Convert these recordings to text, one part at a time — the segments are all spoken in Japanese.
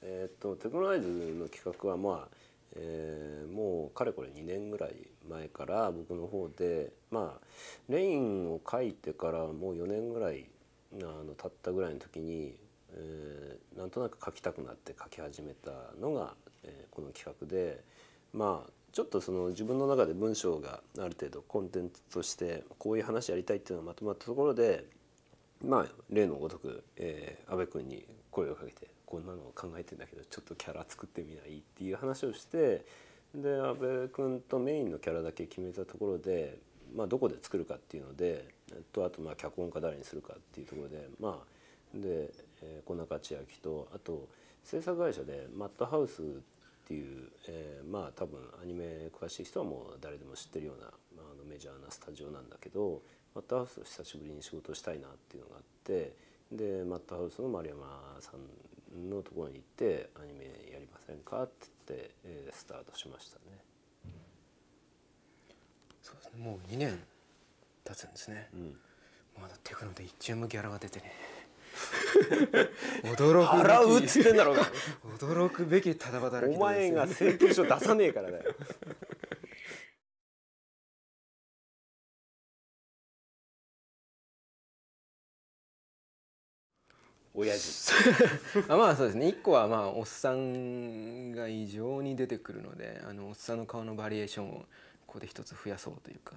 テクノライズの企画はまあ、もうかれこれ2年ぐらい前から僕の方でまあレインを書いてからもう4年ぐらい経ったぐらいの時に、なんとなく書きたくなって書き始めたのが、この企画でまあちょっとその自分の中で文章がある程度コンテンツとしてこういう話やりたいっていうのがまとまったところでまあ例のごとく、阿部君に声をかけてこんなのを考えてんだけどちょっとキャラ作ってみないっていう話をしてで阿部君とメインのキャラだけ決めたところで、まあ、どこで作るかっていうのであとまあ脚本家誰にするかっていうところでまあで小中千秋とあと制作会社でマッドハウスっていう、まあ多分アニメ詳しい人はもう誰でも知ってるような、メジャーなスタジオなんだけどマッドハウスと久しぶりに仕事をしたいなっていうのがあってでマッドハウスの丸山さんのところに行ってアニメやりませんかって言って、スタートしましたね。 そうですね、もう2年経つんですね、まだテクノで一チームギャラが出てね驚くべき払うっつってんだろうが驚くべきただ働きお前が請求書出さねえからだよ親父まあそうですね、1個はまあおっさんが異常に出てくるのでおっさんの顔のバリエーションをここで一つ増やそうというか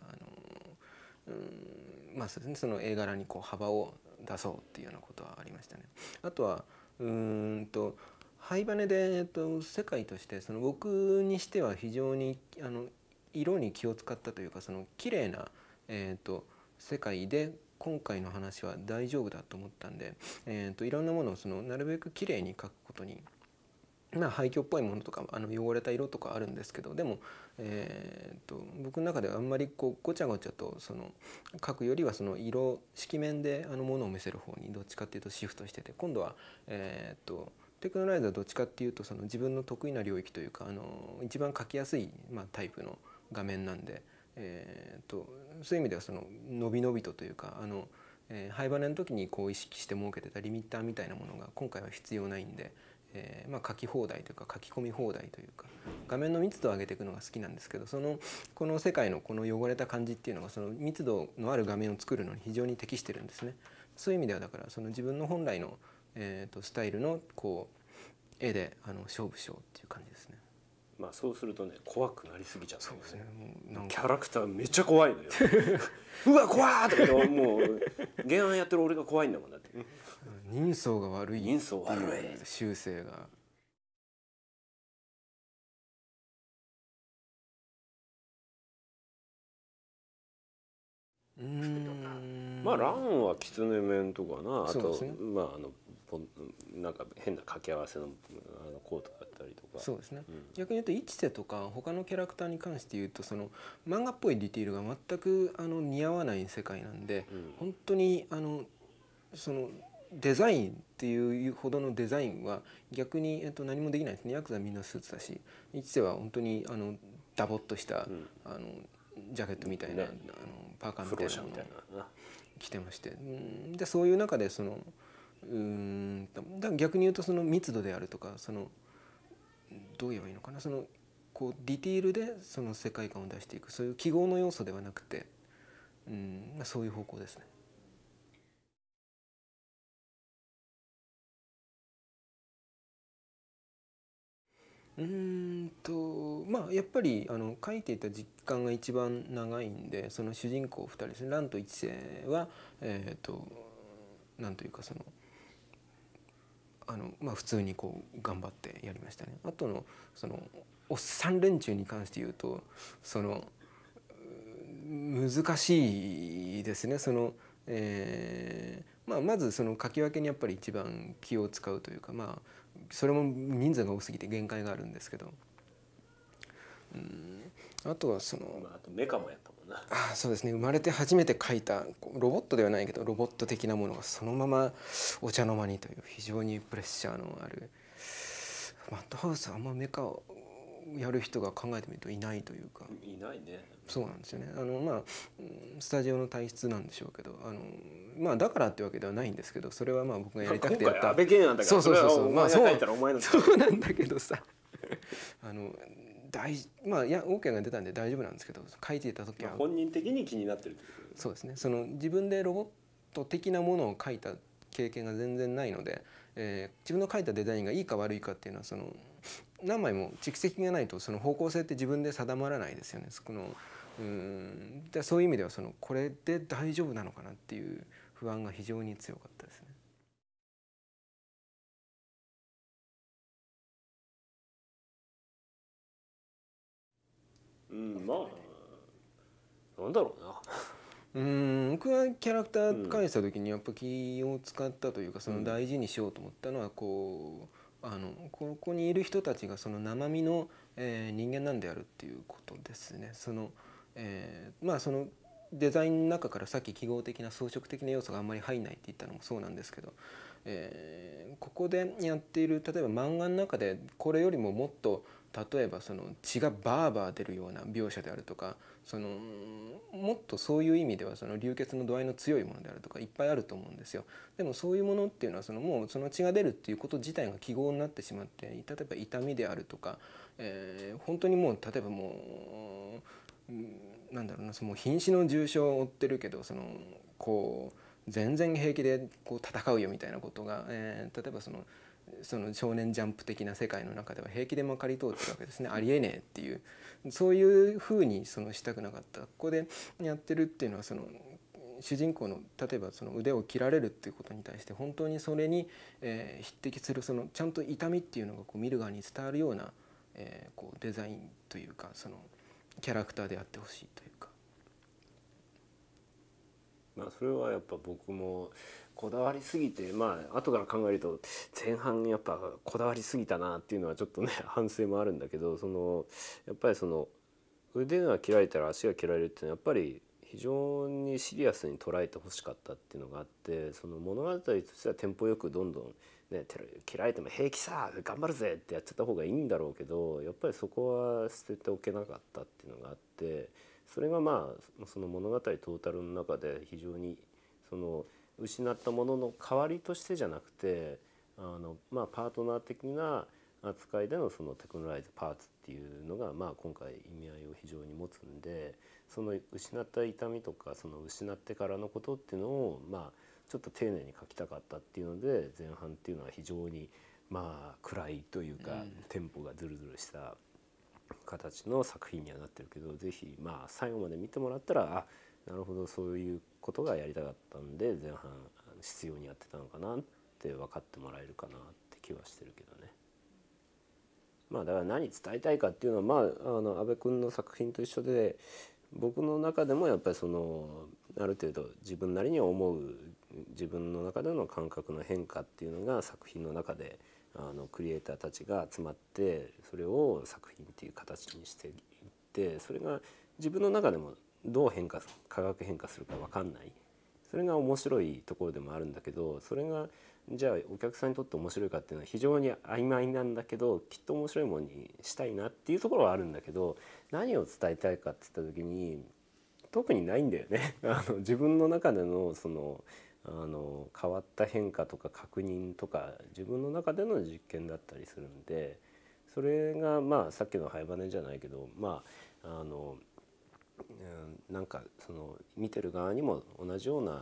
まあそうですね、その絵柄にこう幅を出そうっていうようなことはありましたね。あとはハイバネで、世界としてその僕にしては非常に色に気を使ったというかその綺麗な、世界で今回の話は大丈夫だと思ったんで、いろんなものをそのなるべく綺麗に描くことにまあ廃墟っぽいものとか汚れた色とかあるんですけどでも、僕の中ではあんまりこうごちゃごちゃとその描くよりはその色面でものを見せる方にどっちかっていうとシフトしてて今度はテクノライズはどっちかっていうとその自分の得意な領域というか一番描きやすい、タイプの画面なんで、そういう意味ではその伸び伸びというかハイバネの時にこう意識して設けてたリミッターみたいなものが今回は必要ないんで。書き放題というか書き込み放題というか画面の密度を上げていくのが好きなんですけどこの世界のこの汚れた感じっていうのがその密度のある画面を作るのに非常に適してるんですね。そういう意味ではだからその自分の本来の、スタイルのこう絵で勝負しようっていう感じですね。 まあそうするとね怖くなりすぎちゃう、 そうですね、もうキャラクターめっちゃ怖いのようわ怖ーとか言ってもう原案やってる俺が怖いんだもんだって人相が悪い人相悪い修正がまあランは狐面とかなあと、 ね、 まあなんか変な掛け合わせのコートだったりとかそうですね、逆に言うと一世とか他のキャラクターに関して言うとその漫画っぽいディティールが全く似合わない世界なんで、本当にそのデザインっていうほどのデザインは逆に、何もできないですね。ヤクザはみんなスーツだし一世は本当にダボっとした、ジャケットみたいな、パーカーみたいなのを着てまして、でそういう中でそのだ逆に言うとその密度であるとかそのどう言えばいいのかなそのこうディティールでその世界観を出していくそういう記号の要素ではなくて、そういう方向ですね。やっぱり書いていた実感が一番長いんでその主人公2人ですね蘭と一世はなんというかその普通にこう頑張ってやりましたね。あとのそのおっさん連中に関して言うとその難しいですね。まずその書き分けにやっぱり一番気を使うというかそれも人数が多すぎて限界があるんですけど、あとはそのあとメカもやったもんな。 そうですね、生まれて初めて描いたロボットではないけどロボット的なものがそのままお茶の間にという非常にプレッシャーのあるマッドハウスはあんまメカをやる人が考えてみるといないというか。 いないね。 そうなんですよね。スタジオの体質なんでしょうけど、だからってわけではないんですけど、それは僕がやりたくてやった。 今回安倍健なんだから、 そうお前が書いたらお前の。 そうなんだけどさ、いや OK が出たんで大丈夫なんですけど、書いていた時は本人的に気になってるってこと。 そうですね。その自分でロボット的なものを書いた経験が全然ないので、自分の書いたデザインがいいか悪いかっていうのは何枚も蓄積がないとその方向性って自分で定まらないですよね。そういう意味ではこれで大丈夫なのかなっていう不安が非常に強かったですね。 なんだろうな。 僕はキャラクター返した時にやっぱ気を使ったというか、大事にしようと思ったのはここにいる人たちが生身の、人間なんであるっていうことですね。デザインの中からさっき記号的な装飾的な要素があんまり入んないって言ったのもそうなんですけど、ここでやっている例えば漫画の中でこれよりももっと例えば血がバーバー出るような描写であるとか、もっとそういう意味では流血の度合いの強いものであるとかいっぱいあると思うんですよ。でもそういうものっていうのはもう血が出るっていうこと自体が記号になってしまって、例えば痛みであるとか、本当にもう例えばもうなんだろうな、もう瀕死の重傷を負ってるけど全然平気で戦うよみたいなことが、例えば少年ジャンプ的な世界の中では平気でまかり通ってるわけですね。ありえねえっていう、そういうふうにしたくなかった。ここでやってるっていうのは主人公の例えば腕を切られるっていうことに対して本当にそれに、匹敵するちゃんと痛みっていうのが見る側に伝わるような、デザインというかキャラクターであってほしいというか。 それはやっぱ僕もこだわりすぎて、後から考えると前半やっぱこだわりすぎたなっていうのはちょっとね反省もあるんだけど、やっぱり腕が切られたら足が切られるっていうのはやっぱり非常にシリアスに捉えてほしかったっていうのがあって、物語としてはテンポよくどんどんね、切られても平気さ頑張るぜってやっちゃった方がいいんだろうけど、やっぱりそこは捨てておけなかったっていうのがあって、それがその物語トータルの中で非常に失ったものの代わりとしてじゃなくてパートナー的な扱いでのテクノライズパーツっていうのが今回意味合いを非常に持つんで、失った痛みとか失ってからのことっていうのをちょっと丁寧に書きたかったっていうので、前半っていうのは非常に暗いというか、テンポがズルズルした形の作品にはなってるけど、ぜひ最後まで見てもらったらなるほどそういうことがやりたかったんで前半必要にやってたのかなって分かってもらえるかなって気はしてるけどね。だから何伝えたいかっていうのは安倍君の作品と一緒で、僕の中でもやっぱりある程度自分なりに思う自分の中での感覚の変化っていうのが作品の中でクリエイターたちが集まってそれを作品っていう形にしていって、それが自分の中でもどう化学変化するか分かんない、それが面白いところでもあるんだけど、それがじゃあお客さんにとって面白いかっていうのは非常に曖昧なんだけど、きっと面白いものにしたいなっていうところはあるんだけど、何を伝えたいかって言った時に特にないんだよね自分の中での変わった変化とか確認とか自分の中での実験だったりするんで、それがさっきのハイバネじゃないけどなんか見てる側にも同じような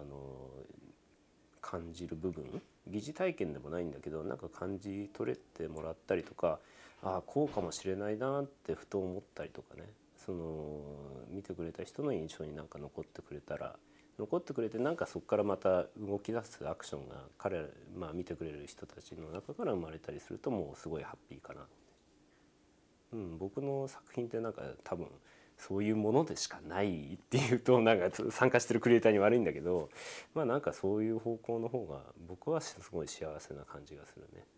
感じる部分、疑似体験でもないんだけどなんか感じ取れてもらったりとか、こうかもしれないなってふと思ったりとかね、見てくれた人の印象になんか残ってくれて、なんかそこからまた動き出すアクションが見てくれる人たちの中から生まれたりするともうすごいハッピーかな。僕の作品ってなんか多分そういうものでしかないっていうとなんか参加してるクリエイターに悪いんだけど、なんかそういう方向の方が僕はすごい幸せな感じがするね。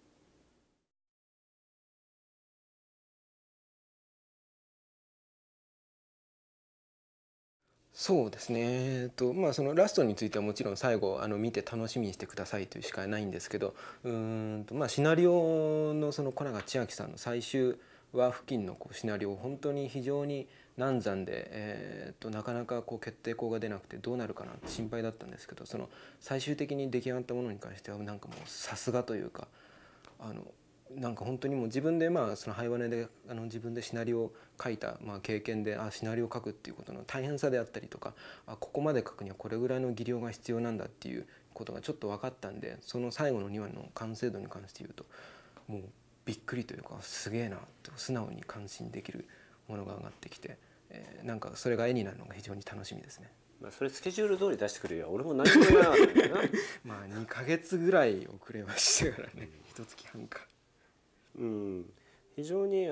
そうですね。そのラストについてはもちろん最後見て楽しみにしてくださいというしかないんですけど、シナリオの小永千秋さんの最終輪付近のシナリオ本当に非常に難産で、なかなか決定稿が出なくてどうなるかなって心配だったんですけど、その最終的に出来上がったものに関してはなんかもうさすがというか、なんか本当にもう自分でそのハイバネで自分でシナリオを書いた経験で、シナリオを書くっていうことの大変さであったりとか、ここまで書くにはこれぐらいの技量が必要なんだっていうことがちょっと分かったんで、その最後の2話の完成度に関して言うともうびっくりというか、すげえなと素直に感心できるものが上がってきて、なんかそれが絵になるのが非常に楽しみですね。 それスケジュール通り出してくれよ。俺も何も言わなかったんだよな。 2ヶ月ぐらい遅れましたからね、1月半か。 非常に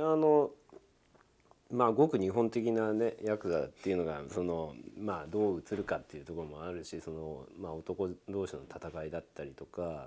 ごく日本的なねヤクザっていうのがどう映るかっていうところもあるし、男同士の戦いだったりとか、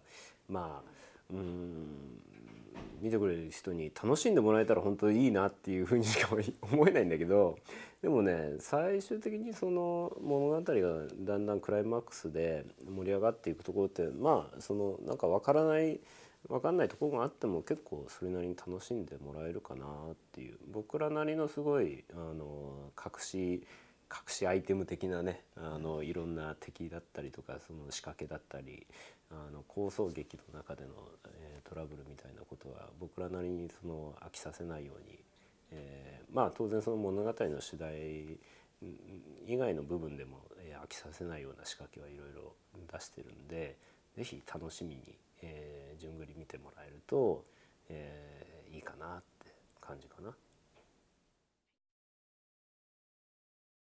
見てくれる人に楽しんでもらえたら本当にいいなっていうふうにしか思えないんだけど、でもね最終的にその物語がだんだんクライマックスで盛り上がっていくところってなんか分かんないところがあっても結構それなりに楽しんでもらえるかなっていう、僕らなりのすごい隠しアイテム的なねいろんな敵だったりとか、その仕掛けだったり構想劇の中での、トラブルみたいなことは僕らなりに飽きさせないように、当然その物語の主題以外の部分でも、飽きさせないような仕掛けはいろいろ出してるんで、是非楽しみに、順繰り見てもらえると、いいかなって感じかな。